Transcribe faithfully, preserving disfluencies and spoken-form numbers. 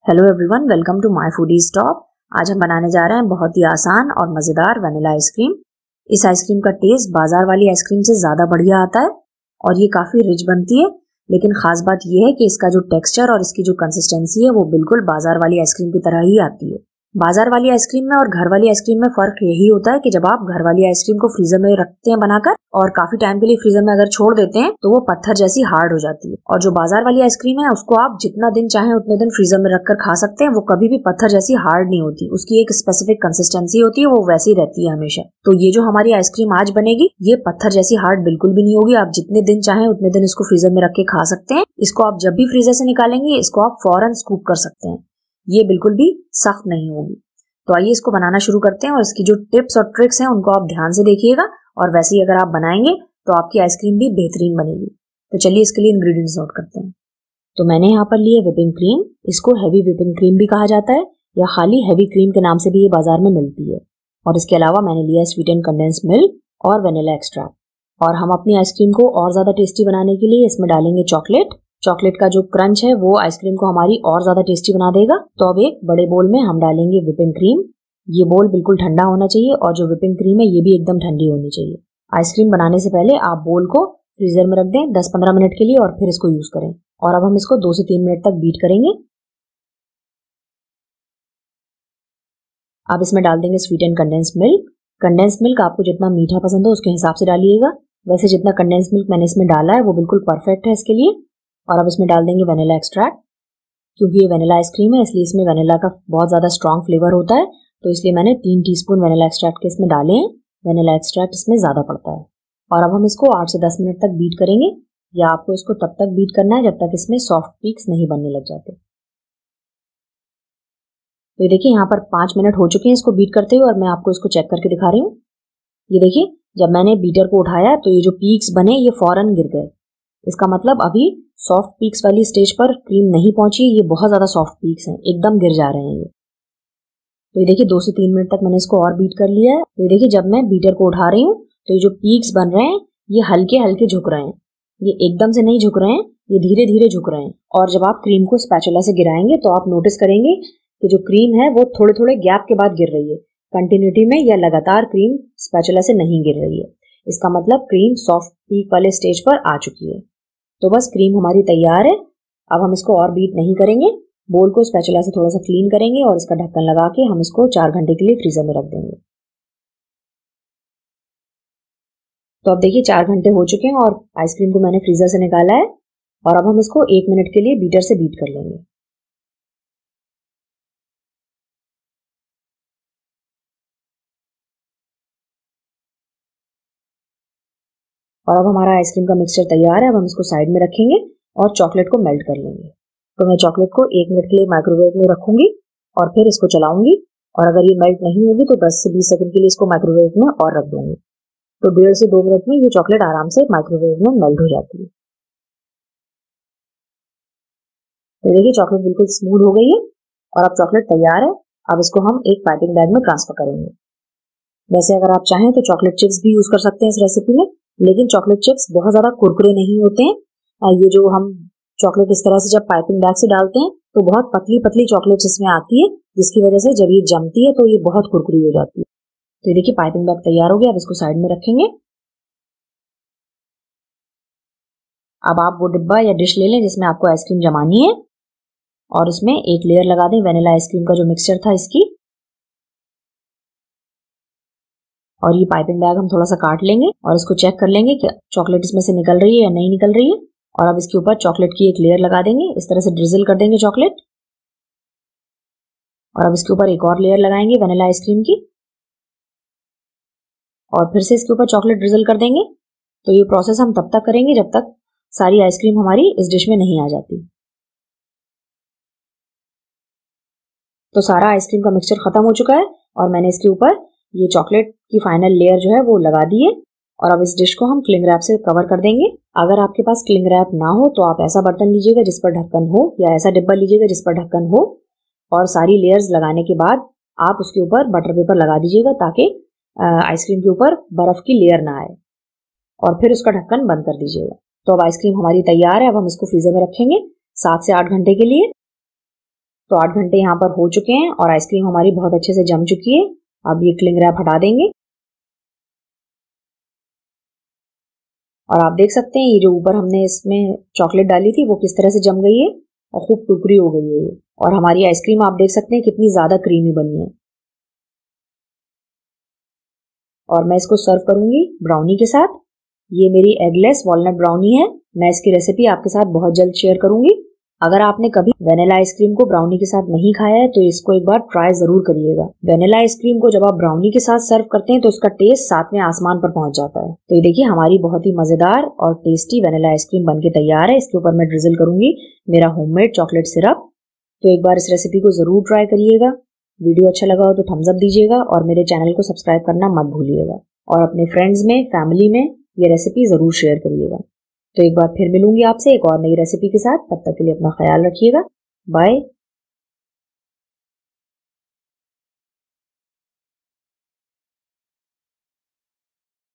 Hello everyone, welcome to my foodie stop. आज हम बनाने जा रहे हैं बहुत ही आसान और मज़ेदार वनीला आइसक्रीम। इस आइसक्रीम का टेस्ट बाजार वाली आइसक्रीम से ज़्यादा बढ़िया आता है और ये काफ़ी रिच बनती है। लेकिन खास बात यह है कि इसका जो टेक्सचर और इसकी जो कंसिस्टेंसी है वो बिल्कुल बाजार वाली आइसक्रीम की तरह ही आती है। बाजार वाली आइसक्रीम में और घर वाली आइसक्रीम में फर्क यही होता है कि जब आप घर वाली आइसक्रीम को फ्रीजर में रखते हैं बनाकर और काफी टाइम के लिए फ्रीजर में अगर छोड़ देते हैं तो वो पत्थर जैसी हार्ड हो जाती है, और जो बाजार वाली आइसक्रीम है उसको आप जितना दिन चाहें उतने दिन फ्रीजर में रखकर खा सकते हैं। वो कभी भी पत्थर जैसी हार्ड नहीं होती, उसकी एक स्पेसिफिक कंसिस्टेंसी होती है, वो वैसी रहती है हमेशा। तो ये जो हमारी आइसक्रीम आज बनेगी ये पत्थर जैसी हार्ड बिल्कुल भी नहीं होगी। आप जितने दिन चाहें उतने दिन इसको फ्रीजर में रख के खा सकते हैं। इसको आप जब भी फ्रीजर से निकालेंगे इसको आप फौरन स्कूप कर सकते हैं, ये बिल्कुल भी सख्त नहीं होगी। तो आइए इसको बनाना शुरू करते हैं और इसकी जो टिप्स और ट्रिक्स हैं उनको आप ध्यान से देखिएगा, और वैसे ही अगर आप बनाएंगे तो आपकी आइसक्रीम भी बेहतरीन बनेगी। तो चलिए इसके लिए इंग्रेडिएंट्स नोट करते हैं। तो मैंने यहाँ पर लिए व्हिपिंग क्रीम। इसको हैवी व्हिपिंग क्रीम भी कहा जाता है या खाली हैवी क्रीम के नाम से भी ये बाजार में मिलती है। और इसके अलावा मैंने लिया स्वीट एंड कंडेंस मिल्क और वेनिला एक्सट्रैक्ट। और हम अपनी आइसक्रीम को और ज्यादा टेस्टी बनाने के लिए इसमें डालेंगे चॉकलेट। चॉकलेट का जो क्रंच है वो आइसक्रीम को हमारी और ज्यादा टेस्टी बना देगा। तो अब एक बड़े बोल में हम डालेंगे व्हिपिंग क्रीम। ये बोल बिल्कुल ठंडा होना चाहिए और जो व्हिपिंग क्रीम है ये भी एकदम ठंडी होनी चाहिए। आइसक्रीम बनाने से पहले आप बोल को फ्रीजर में रख दें दस पंद्रह मिनट के लिए और फिर इसको यूज करें। और अब हम इसको दो से तीन मिनट तक बीट करेंगे। अब इसमें डाल देंगे sweet and condense milk. Condense milk आपको जितना मीठा पसंद हो उसके हिसाब से डालिएगा। वैसे जितना कंडेंस मिल्क मैंने इसमें डाला है वो बिल्कुल परफेक्ट है इसके लिए। और अब इसमें डाल देंगे वेनिला एक्सट्रैक्ट। क्योंकि ये वेनिला आइसक्रीम है इसलिए इसमें वेनिला का बहुत ज्यादा स्ट्रॉन्ग फ्लेवर होता है, तो इसलिए मैंने तीन टीस्पून वेनिला एक्सट्रैक्ट के इसमें डाले हैं। वेनिला एक्सट्रैक्ट इसमें ज्यादा पड़ता है। और अब हम इसको आठ से दस मिनट तक बीट करेंगे, या आपको इसको तब तक बीट करना है जब तक इसमें सॉफ्ट पीक्स नहीं बनने लग जाते। तो ये देखिए यहाँ पर पांच मिनट हो चुके हैं इसको बीट करते हुए, और मैं आपको इसको चेक करके दिखा रही हूँ। ये देखिए जब मैंने बीटर को उठाया तो ये जो पीक्स बने ये फौरन गिर गए। इसका मतलब अभी सॉफ्ट पीक्स वाली स्टेज पर क्रीम नहीं पहुंची, ये बहुत ज्यादा सॉफ्ट पीक्स हैं, एकदम गिर जा रहे हैं ये। तो ये देखिए दो से तीन मिनट तक मैंने इसको और बीट कर लिया है। तो ये देखिए जब मैं बीटर को उठा रही हूँ तो ये जो पीक्स बन रहे हैं ये हल्के हल्के झुक रहे हैं, ये एकदम से नहीं झुक रहे हैं, ये धीरे धीरे झुक रहे हैं। और जब आप क्रीम को स्पैचुला से गिराएंगे तो आप नोटिस करेंगे कि जो क्रीम है वो थोड़े थोड़े गैप के बाद गिर रही है, कंटिन्यूटी में या लगातार क्रीम स्पैचुला से नहीं गिर रही है। इसका मतलब क्रीम सॉफ्ट पीक वाले स्टेज पर आ चुकी है। तो बस क्रीम हमारी तैयार है। अब हम इसको और बीट नहीं करेंगे, बोल को स्पैचुला से थोड़ा सा क्लीन करेंगे और इसका ढक्कन लगा के हम इसको चार घंटे के लिए फ्रीजर में रख देंगे। तो अब देखिए चार घंटे हो चुके हैं और आइसक्रीम को मैंने फ्रीजर से निकाला है, और अब हम इसको एक मिनट के लिए बीटर से बीट कर लेंगे। और अब हमारा आइसक्रीम का मिक्सचर तैयार है। अब हम इसको साइड में रखेंगे और चॉकलेट को मेल्ट कर लेंगे। तो मैं चॉकलेट को एक मिनट के लिए माइक्रोवेव में रखूंगी और फिर इसको चलाऊंगी, और अगर ये मेल्ट नहीं होगी तो दस से बीस सेकंड के लिए इसको माइक्रोवेव में और रख दूंगी। तो डेढ़ से दो मिनट में ये चॉकलेट आराम से माइक्रोवेव में मेल्ट हो जाती है। तो देखिए चॉकलेट बिल्कुल स्मूथ हो गई है और अब चॉकलेट तैयार है। अब इसको हम एक पाइपिंग बैग में ट्रांसफर करेंगे। वैसे अगर आप चाहें तो चॉकलेट चिप्स भी यूज कर सकते हैं इस रेसिपी में, लेकिन चॉकलेट चिप्स बहुत ज्यादा कुरकुरे नहीं होते हैं। ये जो हम चॉकलेट इस तरह से जब पाइपिंग बैग से डालते हैं तो बहुत पतली पतली चॉकलेट इसमें आती है, जिसकी वजह से जब ये जमती है तो ये बहुत कुरकुरी हो जाती है। तो देखिए पाइपिंग बैग तैयार हो गया। अब इसको साइड में रखेंगे। अब आप वो डिब्बा या डिश ले लें जिसमें आपको आइसक्रीम जमानी है, और इसमें एक लेयर लगा दें वेनिला आइसक्रीम का जो मिक्सचर था इसकी। और ये पाइपिंग बैग हम थोड़ा सा काट लेंगे और इसको चेक कर लेंगे कि चॉकलेट इसमें से निकल रही है या नहीं निकल रही है। और अब इसके ऊपर चॉकलेट की एक लेयर लगा देंगे, इस तरह से ड्रिजल कर देंगे चॉकलेट। और अब इसके ऊपर एक और लेयर लगाएंगे वेनिला आइसक्रीम की, और फिर से इसके ऊपर चॉकलेट ड्रिजल कर देंगे। तो ये प्रोसेस हम तब तक करेंगे जब तक सारी आइसक्रीम हमारी इस डिश में नहीं आ जाती। तो सारा आइसक्रीम का मिक्सचर खत्म हो चुका है और मैंने इसके ऊपर ये चॉकलेट की फाइनल लेयर जो है वो लगा दी है। और अब इस डिश को हम क्लिंग रैप से कवर कर देंगे। अगर आपके पास क्लिंग रैप ना हो तो आप ऐसा बर्तन लीजिएगा जिस पर ढक्कन हो, या ऐसा डिब्बा लीजिएगा जिस पर ढक्कन हो, और सारी लेयर्स लगाने के बाद आप उसके ऊपर बटर पेपर लगा दीजिएगा ताकि आइसक्रीम के ऊपर बर्फ की लेयर ना आए, और फिर उसका ढक्कन बंद कर दीजिएगा। तो अब आइसक्रीम हमारी तैयार है। अब हम इसको फ्रीजर में रखेंगे सात से आठ घंटे के लिए। तो आठ घंटे यहाँ पर हो चुके हैं और आइसक्रीम हमारी बहुत अच्छे से जम चुकी है। अब ये क्लिंग रैप हटा देंगे और आप देख सकते हैं ये जो ऊपर हमने इसमें चॉकलेट डाली थी वो किस तरह से जम गई है और खूब कुरकुरी हो गई है। और हमारी आइसक्रीम आप देख सकते हैं कितनी ज्यादा क्रीमी बनी है। और मैं इसको सर्व करूंगी ब्राउनी के साथ। ये मेरी एगलेस वॉलनट ब्राउनी है। मैं इसकी रेसिपी आपके साथ बहुत जल्द शेयर करूंगी। अगर आपने कभी वेनिला आइसक्रीम को ब्राउनी के साथ नहीं खाया है तो इसको एक बार ट्राई जरूर करिएगा। वेनिला आइसक्रीम को जब आप ब्राउनी के साथ सर्व करते हैं तो उसका टेस्ट सातवें आसमान पर पहुंच जाता है। तो ये देखिए हमारी बहुत ही मजेदार और टेस्टी वेनिला आइसक्रीम बनके तैयार है। इसके ऊपर मैं ड्रिजल करूंगी मेरा होममेड चॉकलेट सिरप। तो एक बार इस रेसिपी को जरूर ट्राई करिएगा। वीडियो अच्छा लगा हो तो थम्स अप दीजिएगा और मेरे चैनल को सब्सक्राइब करना मत भूलिएगा। और अपने फ्रेंड्स में, फैमिली में ये रेसिपी जरूर शेयर करिएगा। तो एक बार फिर मिलूंगी आपसे एक और नई रेसिपी के साथ। तब तक के लिए अपना ख्याल रखिएगा। बाय।